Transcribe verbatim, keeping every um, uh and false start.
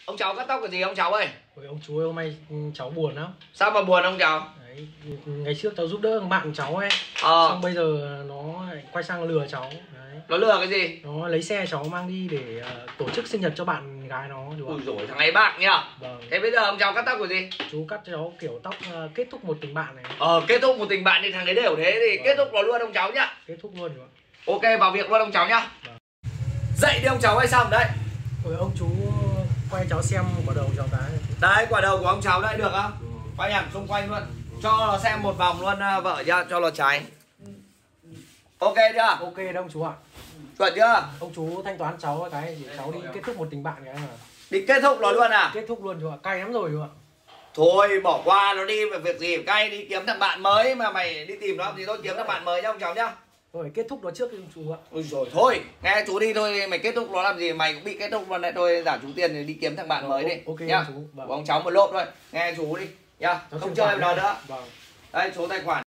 Ông cháu cắt tóc cái gì ông cháu ơi? Ôi, ông chú ơi, hôm nay cháu buồn lắm. Sao mà buồn ông cháu? Đấy, ngày trước cháu giúp đỡ thằng bạn cháu ấy, Ờ. xong bây giờ nó lại quay sang lừa cháu. Đấy. Nó lừa cái gì? Nó lấy xe cháu mang đi để uh, tổ chức sinh nhật cho bạn gái nó. Ui dồi, thằng ấy bạc nhá. Vâng. Thế bây giờ ông cháu cắt tóc cái gì? Chú cắt cho cháu kiểu tóc uh, kết thúc một tình bạn này. Ờ, kết thúc một tình bạn thì thằng ấy đều thế thì Vâng. kết thúc nó luôn ông cháu nhá. Kết thúc luôn rồi. Ok, vào việc luôn ông cháu nhá. Vâng. Dậy đi ông cháu hay xong đấy. Ôi, ông chú quay cháu xem quả đầu cháu cái. Đấy, quả đầu của ông cháu đây được không? Ừ. Quay hẳn xung quanh luôn. Cho nó xem một vòng luôn vợ nhá, cho nó cháy. Ok chưa? Ok đâu ông chú ạ. Chuẩn chưa? Ông chú thanh toán cháu cái để cháu đi kết thúc một tình bạn cái mà. Đi kết thúc nó luôn à? Kết thúc luôn chú ạ, cay lắm rồi chú ạ. Thôi bỏ qua nó đi, về việc gì cay, đi kiếm thằng bạn mới mà mày đi tìm nó thì tôi kiếm thằng bạn mới nhá ông cháu nhá. Rồi kết thúc nó trước đi ông chú ạ. Ôi rồi thôi, nghe chú đi thôi, mày kết thúc nó làm gì, mày cũng bị kết thúc luôn đấy, thôi giả chú tiền thì đi kiếm thằng bạn Rồi, mới đi. ok nhá. chú. Vâng. Của ông cháu một lốt thôi, nghe chú đi nhá, Cháu không chuyển chơi khoản nó nhá. nữa. Vâng. Đây số tài khoản.